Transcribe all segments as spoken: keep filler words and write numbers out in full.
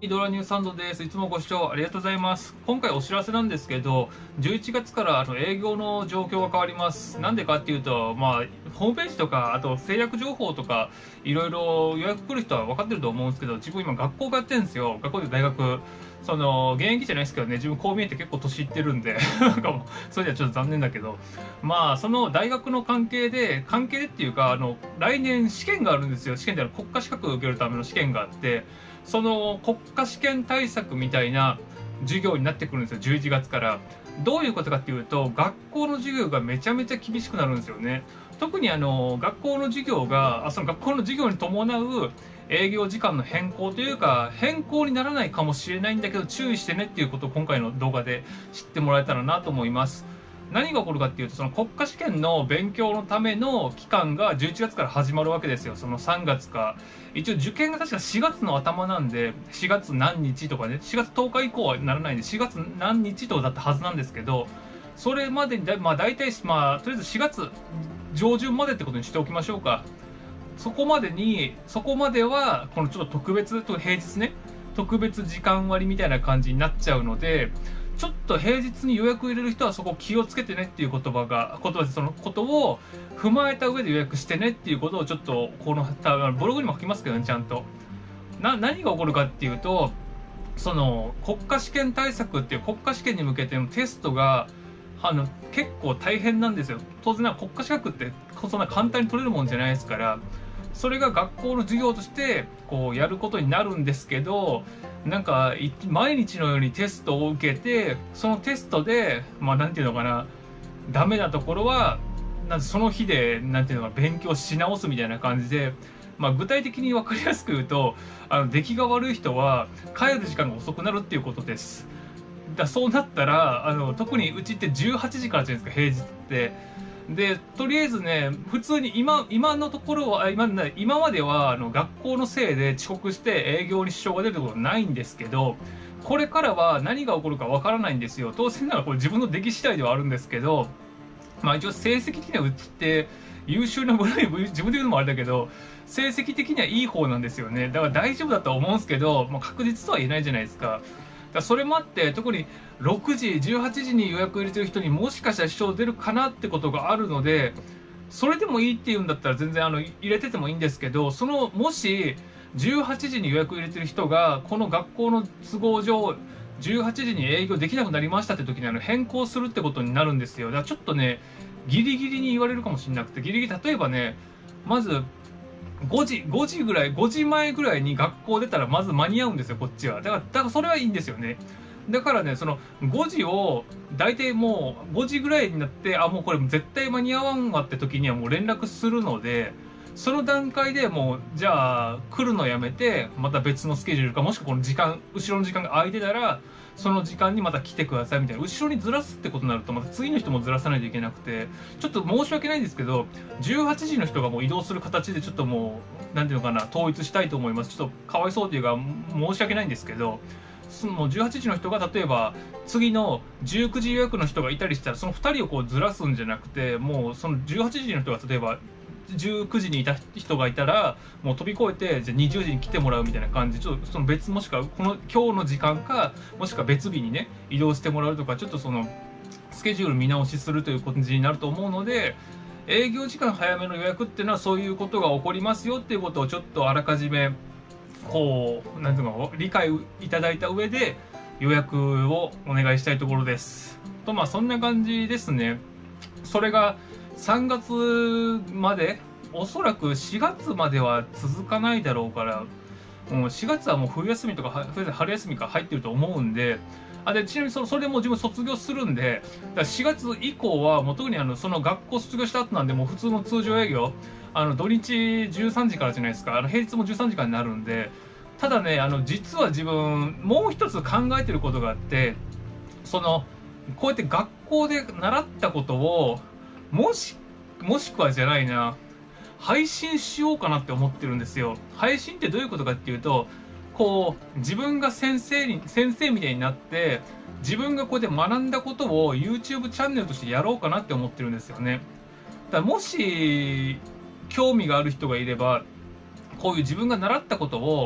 ドラニューサンドです。いつもご視聴ありがとうございます。今回お知らせなんですけど、じゅういちがつからあの営業の状況が変わります。なんでかっていうと、まあ、ホームページとか、あと制約情報とか、いろいろ予約来る人は分かってると思うんですけど、自分今学校通ってるんですよ。学校で大学。その、現役じゃないですけどね、自分こう見えて結構年いってるんで、なんかもう、それじゃちょっと残念だけど、まあ、その大学の関係で、関係でっていうか、あの、来年試験があるんですよ。試験である国家資格を受けるための試験があって、その国家試験対策みたいな授業になってくるんですよ、じゅういちがつから。どういうことかっていうと、学校の授業がめちゃめちゃ厳しくなるんですよね。特にあの、学校の授業が、あその学校の授業に伴う営業時間の変更というか、変更にならないかもしれないんだけど、注意してねっていうことを今回の動画で知ってもらえたらなと思います。何が起こるかっていうと、その国家試験の勉強のための期間がじゅういちがつから始まるわけですよ。そのさんがつか。一応受験が確かしがつの頭なんで、しがつ何日とかね、しがつとおか以降はならないんで、しがつ何日とかだったはずなんですけど、それまでにだ、まあ大体、まあとりあえずしがつ上旬までってことにしておきましょうか。そこまでに、そこまでは、このちょっと特別、平日ね、特別時間割みたいな感じになっちゃうので、ちょっと平日に予約入れる人はそこ気をつけてねっていう言葉が、言葉でそのことを踏まえた上で予約してねっていうことをちょっと、この、ブログにも書きますけどね、ちゃんと。な、何が起こるかっていうと、その、国家試験対策っていう国家試験に向けてのテストが、あの、結構大変なんですよ。当然な国家資格ってそんな簡単に取れるもんじゃないですから、それが学校の授業としてこうやることになるんですけど、なんか毎日のようにテストを受けて、そのテストでまあなんていうのかな、ダメなところはなんその日でなんていうのか勉強し直すみたいな感じで、まあ具体的に分かりやすく言うと、あの出来が悪い人は帰る時間が遅くなるっていうことです。だそうなったら、あの特にうちってじゅうはちじからじゃないですか、平日って。で、とりあえずね、普通に今、今のところは、今、今までは、あの、学校のせいで遅刻して営業に支障が出ることはないんですけど、これからは何が起こるかわからないんですよ。当然ながらこれ自分の出来次第ではあるんですけど、まあ一応成績的にはうちって優秀な部類、自分で言うのもあれだけど、成績的にはいい方なんですよね。だから大丈夫だとは思うんですけど、まあ、確実とは言えないじゃないですか。だそれもあって、特にろくじ、じゅうはちじに予約入れてる人にもしかしたら支障出るかなってことがあるので、それでもいいっていうんだったら全然あの入れててもいいんですけど、その、もしじゅうはちじに予約入れてる人が、この学校の都合上、じゅうはちじに営業できなくなりましたって時にあの変更するってことになるんですよ。だからちょっとね、ギリギリに言われるかもしれなくて、ギリギリ、例えばね、まず、ごじ、ごじぐらい、ごじまえぐらいに学校出たらまず間に合うんですよ、こっちは。だから、だからそれはいいんですよね。だからね、そのごじを、大体もうごじぐらいになって、あ、もうこれ絶対間に合わんわって時にはもう連絡するので、その段階でもう、じゃあ、来るのやめて、また別のスケジュールか、もしくはこの時間、後ろの時間が空いてたら、その時間にまた来てくださいみたいな。後ろにずらすってことになると、また次の人もずらさないといけなくて、ちょっと申し訳ないんですけど、じゅうはちじの人がもう移動する形でちょっともう、なんていうのかな、統一したいと思います。ちょっとかわいそうというか、申し訳ないんですけど、そのじゅうはちじの人が例えば次のじゅうくじ予約の人がいたりしたら、そのふたりをこうずらすんじゃなくて、もうそのじゅうはちじの人が例えばじゅうくじにいた人がいたら、もう飛び越えてじゃあにじゅうじに来てもらうみたいな感じで、ちょっとその別、もしくはこの今日の時間か、もしくは別日にね移動してもらうとか、ちょっとそのスケジュール見直しするという感じになると思うので、営業時間早めの予約っていうのはそういうことが起こりますよっていうことをちょっとあらかじめこう、なんていうの、理解いただいた上で予約をお願いしたいところです。と、まあそんな感じですね。それがさんがつまで、おそらくしがつまでは続かないだろうから、もうしがつはもう冬休みとか春休みが入ってると思うんで、あ、で、ちなみにそれ、それでもう自分卒業するんで、だからしがつ以降はもう特にあの、その学校卒業した後なんで、もう普通の通常営業、あの、土日じゅうさんじからじゃないですか。あの、平日もじゅうさんじからになるんで、ただね、あの、実は自分、もう一つ考えてることがあって、その、こうやって学校で習ったことを、もし、もしくはじゃないな、配信しようかなって思ってるんですよ。配信ってどういうことかっていうと、こう、自分が先生に、先生みたいになって、自分がこうやって学んだことを YouTube チャンネルとしてやろうかなって思ってるんですよね。だからもし、興味がある人がいれば、こういう自分が習ったことを、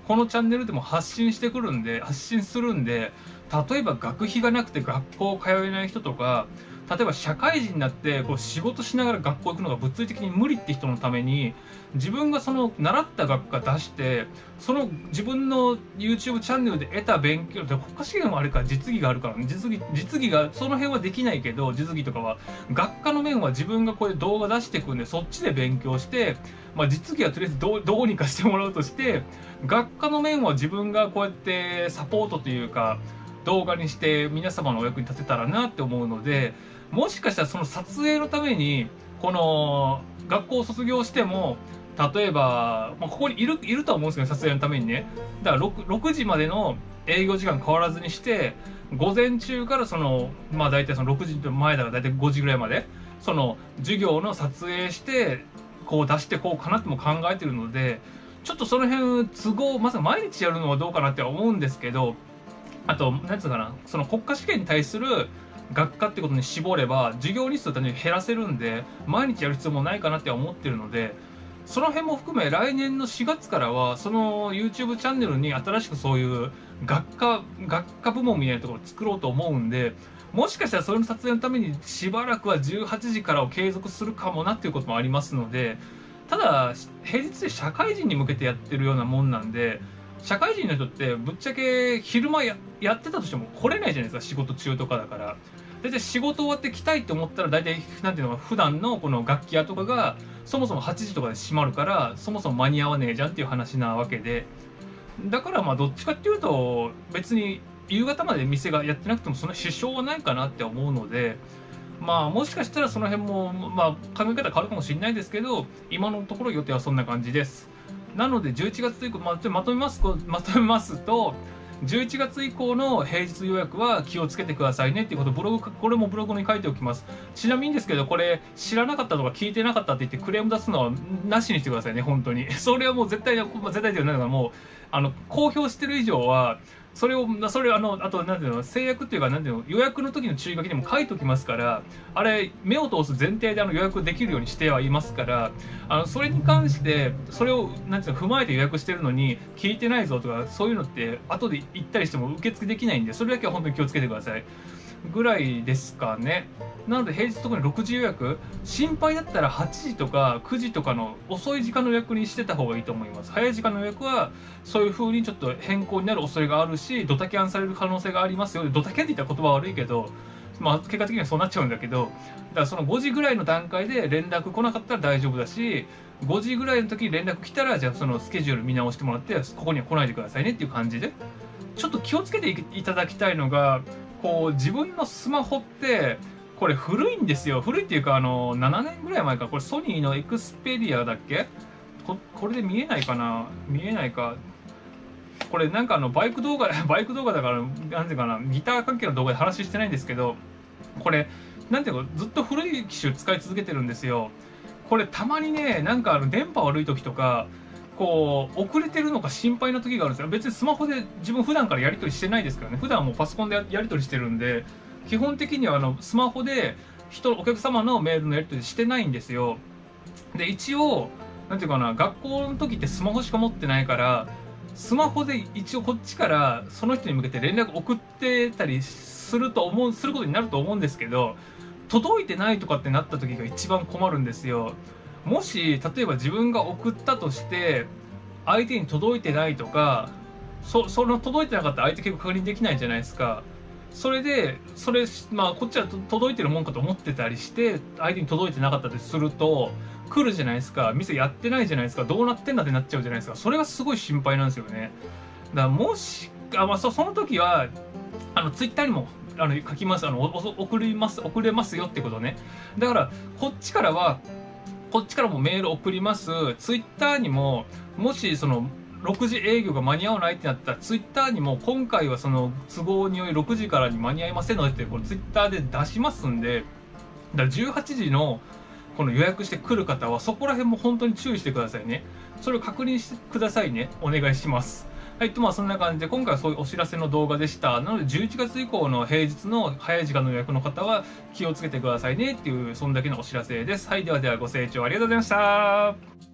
このチャンネルでも発信してくるんで、発信するんで、例えば学費がなくて学校通えない人とか、例えば社会人になってこう仕事しながら学校行くのが物理的に無理って人のために、自分がその習った学科出して、その自分の YouTube チャンネルで得た勉強で、国家試験はあれか、実技があるからね、実技、実技が、その辺はできないけど、実技とかは、学科の面は自分がこれ動画出していくんで、そっちで勉強して、まあ実技はとりあえずどう、どうにかしてもらうとして、学科の面は自分がこうやってサポートというか、動画にして皆様のお役に立てたらなって思うので、もしかしたらその撮影のために、この学校を卒業しても、例えば、まあ、ここにいる、いるとは思うんですけど、撮影のためにね。だから 6, 6時までの営業時間変わらずにして、午前中からその、まあ大体そのろくじの前だから大体ごじぐらいまで、その授業の撮影して、こう出してこうかなっても考えてるので、ちょっとその辺都合、まさか毎日やるのはどうかなって思うんですけど、あと、なんつうかな、その国家試験に対する学科ってことに絞れば、授業日数を単純に減らせるんで、毎日やる必要もないかなって思ってるので、その辺も含め来年のしがつからは、その YouTube チャンネルに新しくそういう学科、学科部門みたいなところを作ろうと思うんで、もしかしたらそれの撮影のためにしばらくはじゅうはちじからを継続するかもなっていうこともありますので、ただ、平日で社会人に向けてやってるようなもんなんで、社会人の人ってぶっちゃけ昼間 や, やってたとしても来れないじゃないですか、仕事中とかだから。大体仕事終わって来たいと思ったら、大体なんていうのか、普段のこの楽器屋とかがそもそもはちじとかで閉まるから、そもそも間に合わねえじゃんっていう話なわけで、だからまあどっちかっていうと、別に夕方まで店がやってなくてもそんな支障はないかなって思うので、まあもしかしたらその辺も、まあ、考え方変わるかもしれないですけど、今のところ予定はそんな感じです。なのでじゅういちがつ以降、まあ、まとめますと、まとめますと、じゅういちがつ以降の平日予約は気をつけてくださいねっていうことをブログ、これもブログに書いておきます。ちなみにですけど、これ知らなかったとか聞いてなかったって言ってクレーム出すのはなしにしてくださいね、本当に。それはもう絶対、絶対ではないのが、もう、あの、公表してる以上は、それを、それ、あの、あと、なんていうの、制約っていうか、なんていうの、予約の時の注意書きにも書いておきますから、あれ、目を通す前提であの予約できるようにしてはいますから、あの、それに関して、それを、なんていうの、踏まえて予約してるのに、聞いてないぞとか、そういうのって、後で言ったりしても受付できないんで、それだけは本当に気をつけてください。ぐらいですかね。なので平日特にろくじ予約、心配だったらはちじとかくじとかの遅い時間の予約にしてた方がいいと思います。早い時間の予約はそういう風にちょっと変更になる恐れがあるし、ドタキャンされる可能性がありますよ。ドタキャンって言ったら言葉悪いけど、まあ結果的にはそうなっちゃうんだけど、だからそのごじぐらいの段階で連絡来なかったら大丈夫だし、ごじぐらいの時に連絡来たら、じゃあそのスケジュール見直してもらって、ここには来ないでくださいねっていう感じで、ちょっと気をつけていただきたいのが、こう自分のスマホってこれ古いんですよ。古いっていうか、あのななねんぐらい前か、これソニーのエクスペリアだっけ、 こ, これで見えないかな、見えないか、これなんかあのバイク動画バイク動画だから、なんていうかな、ギター関係の動画で話してないんですけど、これなんていうか、ずっと古い機種使い続けてるんですよ。これたまにね、なんかあの電波悪い時とか、こう遅れてるのか心配な時があるんですよ。別にスマホで自分普段からやり取りしてないですからね。普段はもうパソコンでやり取りしてるんで、基本的にはあのスマホで人、お客様のメールのやり取りしてないんですよ。で、一応、なんていうかな、学校の時ってスマホしか持ってないから、スマホで一応こっちからその人に向けて連絡送ってたりすると思う、することになると思うんですけど、届いてないとかってなった時が一番困るんですよ。もし例えば自分が送ったとして相手に届いてないとか、そその届いてなかったら相手結構確認できないじゃないですか。それでそれ、まあこっちは届いてるもんかと思ってたりして相手に届いてなかったとすると来るじゃないですか。店やってないじゃないですか。どうなってんだってなっちゃうじゃないですか。それがすごい心配なんですよね。だからもしあ、まあ、そその時はあのツイッターにもあの書きます、あのお送ります、送れますよってことね。だからこっちからはこっちからもメール送ります。ツイッターにも、もしそのろくじ営業が間に合わないってなったら、ツイッターにも今回はその都合によりろくじからに間に合いませんのでってこれツイッターで出しますんで、だからじゅうはちじのこの予約してくる方はそこら辺も本当に注意してくださいね。それを確認してくださいね。お願いします。はい、とまあそんな感じで今回はそういうお知らせの動画でした。なのでじゅういちがつ以降の平日の早い時間の予約の方は気をつけてくださいねっていう、そんだけのお知らせです。はい、ではではご清聴ありがとうございました。